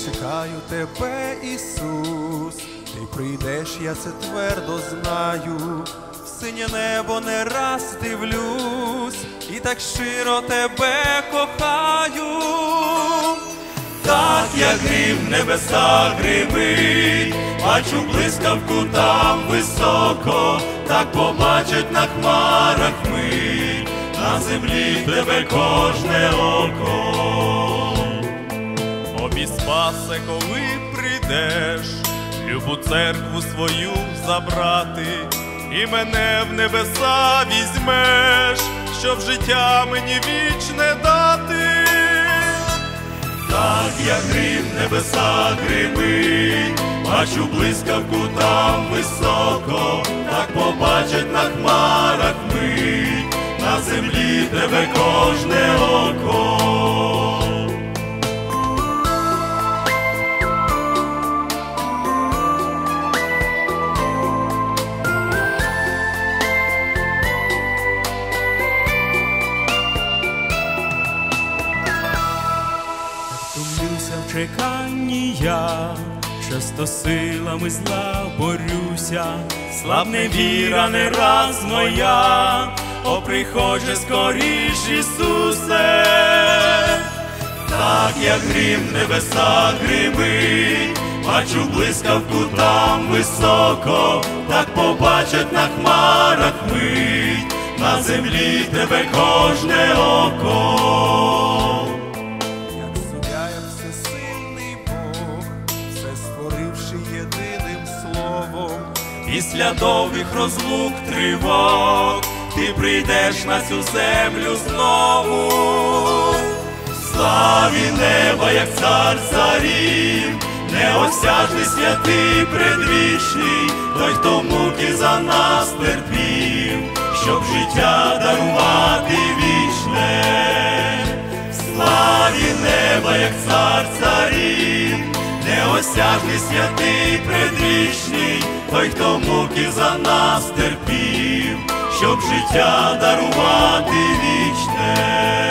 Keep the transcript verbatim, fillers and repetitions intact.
чекаю тебе, Ісус, ти прийдеш, я це твердо знаю. В синє небо не раз дивлюсь, і так щиро тебе кохаю. Так, як грім в небеса гримить, бачу блискавку там високо, так побачить на хмарах мить, на землі тебе кожне око. О, мій спасе, коли прийдеш, любу церкву свою забрати, і мене в небеса візьмеш, щоб життя мені вічне дати. Так, як грім в небеса гримить, бачу блискавку там високо, так побачить на хмарах мить, на землі тебе кожне око. Втомлюся в чеканні я, часто силами зла борюся, слабне віра не раз моя, о, приходь же скоріш, Ісусе. Так, як грім в небеса гримить, бачу блискавку там високо, так побачить на хмарах мить, на землі тебе кожне око. Після довгих розлук, тривог, ти прийдеш на цю землю знову. В славі неба, як цар царів, неосяжний, святий, предвічний, той, хто муки за нас терпів, щоб життя дарувати вічне. В славі неба, як цар царів, неосяжний, святий, предвічний, той, хто муки за нас терпів, щоб життя дарувати вічне.